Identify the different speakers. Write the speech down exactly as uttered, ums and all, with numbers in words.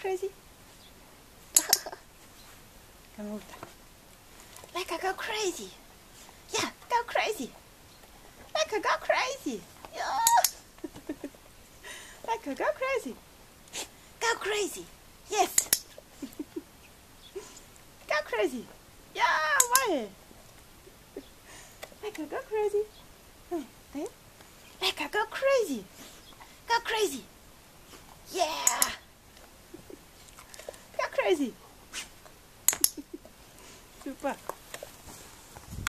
Speaker 1: crazy? Come on. Like I go crazy. Yeah, go crazy. Like I go crazy. Yeah. Like I go crazy. Go crazy. Yes. Go crazy. Yeah, why? Like I go crazy. Hey. Like I go crazy. Go crazy. Yeah. Go crazy. Super.